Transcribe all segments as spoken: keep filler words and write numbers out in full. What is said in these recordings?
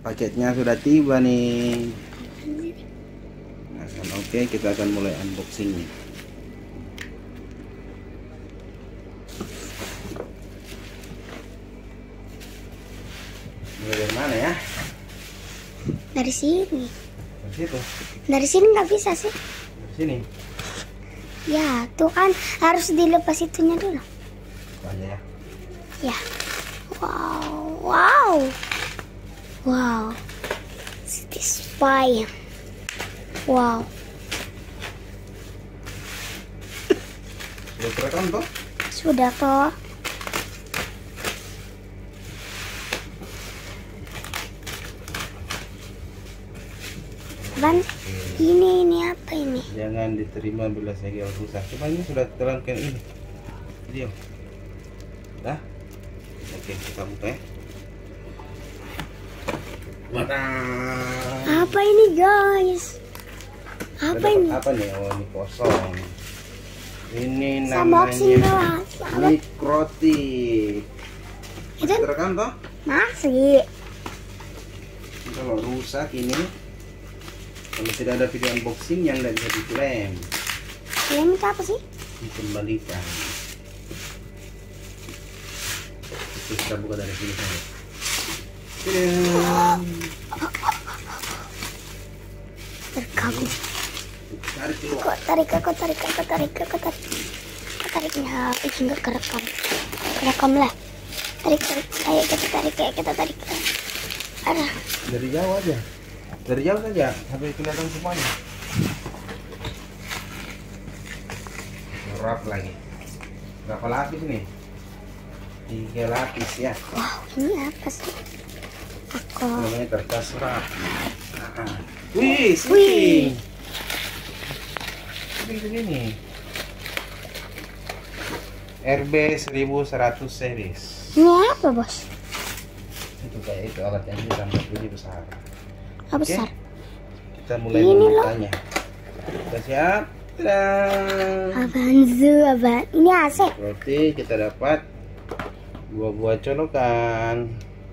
paketnya sudah tiba nih. Nah, oke, kita akan mulai unboxingnya. Mulai dari mana ya? Dari sini. Dari situ. Dari sini nggak bisa sih. Dari sini. Ya, tuh kan harus dilepas itunya dulu. Aja ya. Ya. Wow, wow, wow. Satisfying. Wow. Sudah terekam toh? Sudah toh. Bang, ini ini apa ini? Jangan diterima bila segel rusak. Coba ini sudah terangkan ini. Video. Dah. Oke, kita buka ya. Mana? Apa ini guys? Apa Ada ini? Apa nih? Oh, ini kosong. Ini Sama boxing namanya doang. Mikrotik. Itu Terekam toh? masih. Kalau rusak ini, kalau tidak ada video unboxing yang tidak bisa diklaim, Ini apa sih? dikembalikan. Itu kita buka dari sini saja. Terkagum. Tarik keluar. Kok tarik, kok tarik, kok tarik, kok tarik. Kok tariknya itu nggak kerekam. Kerekam lah. Tarik, tarik. Ayo kita tarik, ayo kita tarik. Ada. Dari jauh aja. Dari jauh saja sampai kelihatan semuanya. Rap lagi. Berapa lapis nih? Tiga lapis ya. Wow, ini apa sih? Aku. Namanya kertas rap. Nah. Wih, Wih. sleeping. Sleeping segini. R B seribu seratus series. Ini apa bos? Itu kayak itu alat yang ditambah bunyi besar. Apa Oke, besar? kita mulai Ini loh. membukanya. Kita siap. Tada. Apaan tuh? Apaan? Ini A C. Berarti kita dapat dua buah colokan.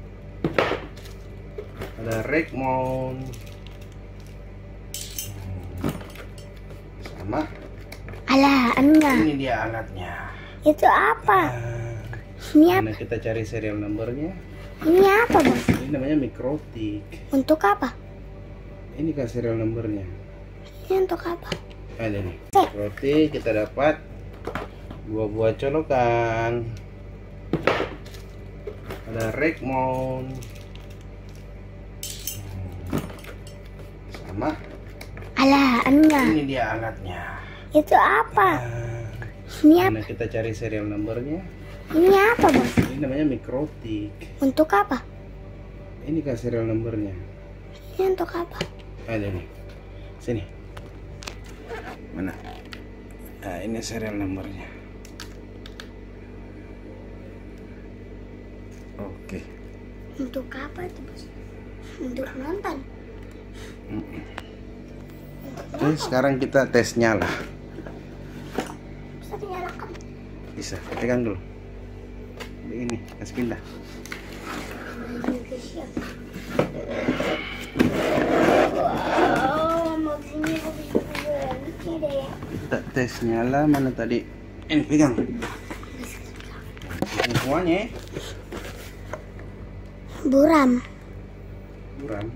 Ada rack mount. Sama. Alah, anunya. Ini dia alatnya. Itu apa? Nah, Ini apa? mana kita cari serial numbernya. Ini apa bos? Ini namanya Mikrotik. Untuk apa? Ini kan serial numbernya. Ini untuk apa? Ada nih. Mikrotik kita dapat dua buah colokan. Ada rack mount. Sama. Alah, anunya. Ini dia alatnya. Itu apa? Nah, Ini apa? mana kita cari serial numbernya. Ini apa bos? Ini namanya Mikrotik. Untuk apa? Ini kan serial numbernya. Ini untuk apa? Ada nih. Sini. Mana? Nah, ini serial numbernya. Oke. Untuk apa itu bos? Untuk nonton. Mm-mm. Oke, sekarang kita tes nyala. Bisa dinyalakan. Bisa, tekan dulu. Ini, kasih pindah. Wow, maksudnya begitu banget deh. Kita tes nyala mana tadi? Ini pegang. Ini semuanya. Ya. Buram. Buram.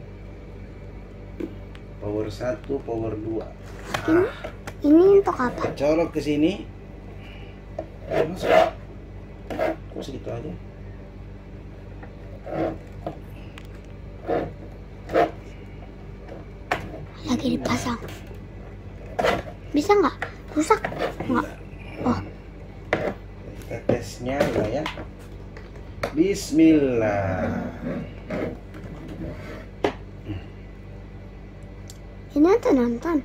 Power satu, power dua. Ini, ini untuk apa? Colok ke sini. Masuk. Kok segitu aja? Lagi dipasang. Bisa nggak? Rusak? Nggak. Oh, Kita tesnya lah ya. Bismillah. ini untuk nonton.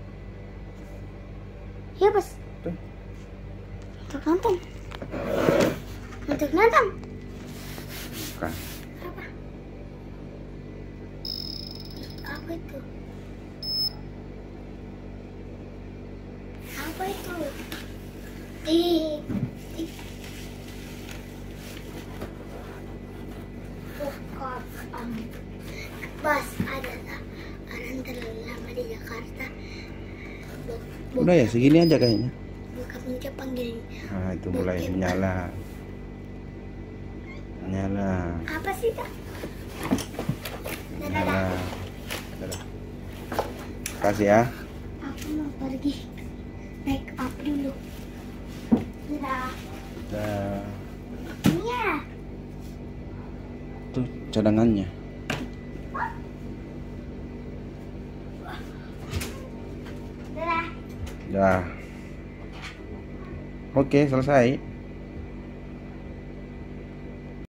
Ya bos. Tuh. Untuk nonton. Untuk nonton. Bukan. Apa? Apa itu? Apa itu? Tik, tik. Bukan. Bos adalah orang terlama di Jakarta. Bok- bok- Udah ya segini aja kayaknya. Bokapnya panggil Nah itu mulai bokep. menyala. Menyala. Apa sih kak? Dadah. Menyala. Dadah. Kasih ya. Aku mau pergi make up dulu. Dadah. Dah. Iya. Tuh cadangannya. Dadah. Dah. Oke selesai.